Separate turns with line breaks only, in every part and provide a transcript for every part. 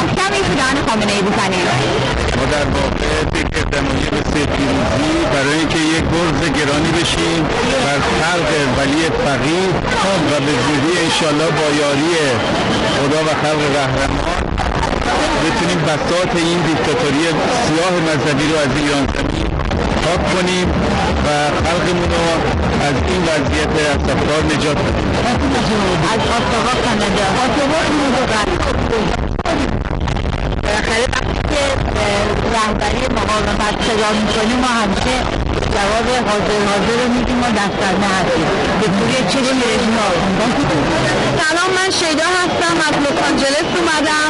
کمی تو دهن خامنه ای بزنید.
ما در واقع یک اقدامی بسیار پیروزی برای اینکه یک گرز گرانی بشیم بر خلق ولی فقیه و به زودی انشالله با یاری خدا و خلق قهرمان بتونیم بساط این دیکتاتوری سیاه مذهبی رو از ایران زمین پاک کنیم و خلقمون رو از این وضعیت اسفبار نجات بدیم.
از آسابا کانادا آسابا بالاخره وقتی که رهبری مقاومت صدا میکنیم ما همیشه جواب حاضر رو میدیم و دسترده هستیم به طوری چشم رژیم. سلام، من شیدا هستم، از لس آنجلس اومدم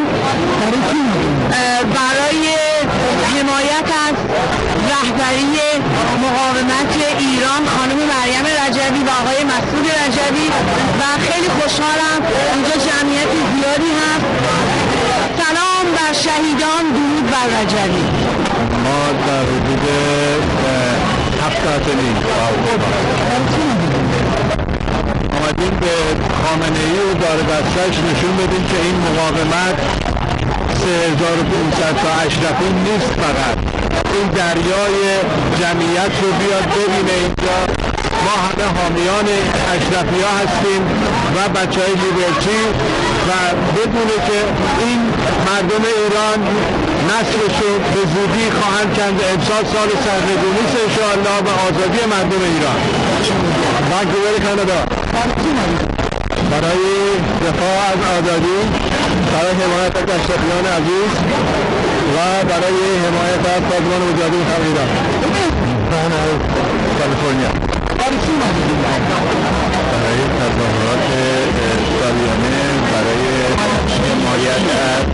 برای حمایت از رهبری مقاومت ایران خانم مریم رجبی و آقای مسعود رجبی و خیلی خوشحالم اینجا جمعیت زیادی هست. سلام بر شهیدان، درود بر رجبی.
ما در حدود 7 ساعت نیم آمدیم به خامنه ای و دار دستش نشون بدیم که این مقاومت 3500 تا اشرفی نیست، فقط این دریای جمعیت رو بیاد ببینه. اینجا ما همه حامیان اشرفی ها هستیم و بچه های لیبرتی و بدونه که این مردم ایران نسلش رو به زودی خواهند کند. امسال سال سرنگونی است انشاءالله و آزادی مردم ایران. وانکوور کانادا برای دفاع از آزادی، برای حمایت از اشرفیان عزیز و برای حمایت از سازمان مجاهدین خلق ایران. من از کالیفرنیا برای تظاهرات سالیانه برای حمایت از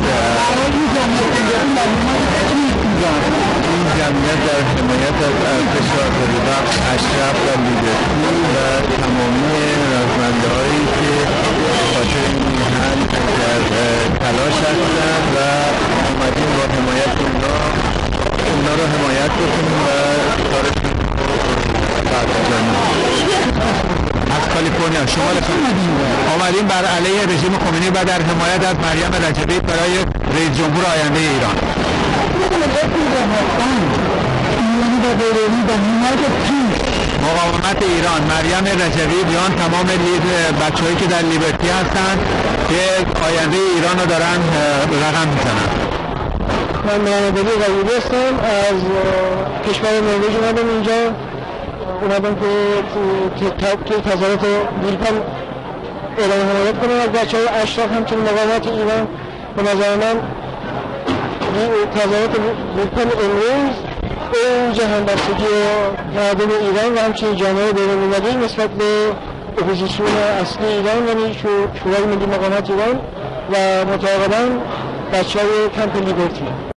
این جمعیت در حمایت از ارتش آزادی بخش اشرف و لیبرتی و تمامی رزمنده هایی که خاطر این میهن در تلاش هستند و اومدیم با حمایت اونا رو حمایت بکنیم و کارشون از کالیفرنیا شمال آمدیم بر علیه رژیم خمینی و در حمایت از مریم رجبی برای رئیس جمهور آینده ایران. مقاومت ایران، مریم رجبی، بیان تمام بچه‌هایی که در لیبرتی هستند که آینده ایران رو دارن رقم میزنن.
من محمد علی غریبی هستم، از کشور نروژ اومدم اینجا. اومدم که تظاهرات ویلپن اعلام حمایت کنم از بچه‌های اشراف، همچنین مقاومت ایران. به نظر من تظاهرات ویلپن امروز این جهانبستگی مردم ایران و همچنین جامعه بین‌المللی نسبت به اپوزیسیون اصلی ایران یعنی شورای ملی مقاومت ایران و مطابقاً بچه‌های کمپ لیبرتی.